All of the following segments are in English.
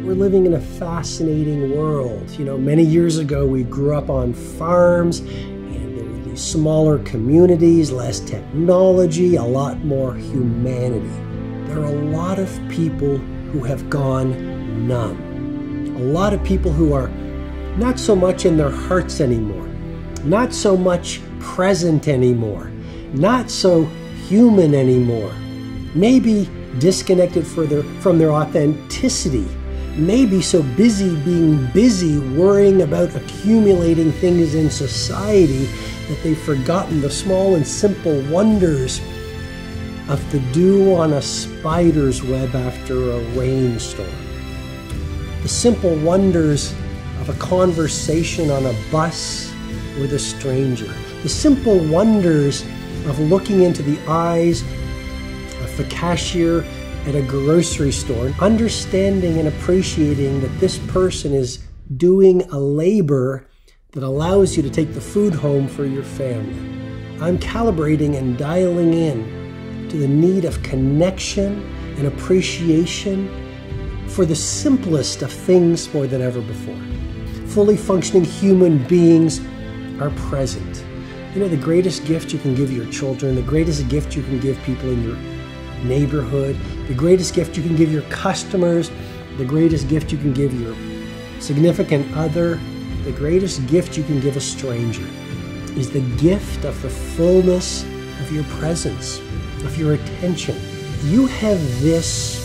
We're living in a fascinating world. You know, many years ago, we grew up on farms, and there were these smaller communities, less technology, a lot more humanity. There are a lot of people who have gone numb. A lot of people who are not so much in their hearts anymore, not so much present anymore, not so human anymore, maybe disconnected from their authenticity, maybe so busy being busy, worrying about accumulating things in society that they've forgotten the small and simple wonders of the dew on a spider's web after a rainstorm, the simple wonders of a conversation on a bus with a stranger, the simple wonders of looking into the eyes of the cashier at a grocery store, understanding and appreciating that this person is doing a labor that allows you to take the food home for your family. I'm calibrating and dialing in to the need of connection and appreciation for the simplest of things more than ever before. Fully functioning human beings are present. You know, the greatest gift you can give your children, the greatest gift you can give people in your neighborhood, the greatest gift you can give your customers, the greatest gift you can give your significant other, the greatest gift you can give a stranger is the gift of the fullness of your presence, of your attention. You have this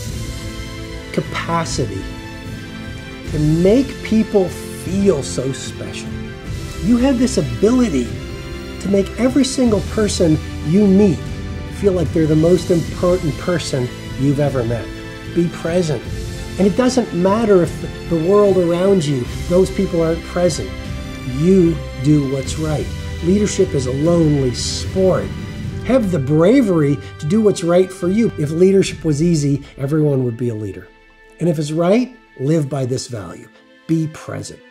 capacity to make people feel so special. You have this ability to make every single person you meet feel like they're the most important person you've ever met. Be present. And it doesn't matter if the world around you, those people aren't present. You do what's right. Leadership is a lonely sport. Have the bravery to do what's right for you. If leadership was easy, everyone would be a leader. And if it's right, live by this value. Be present.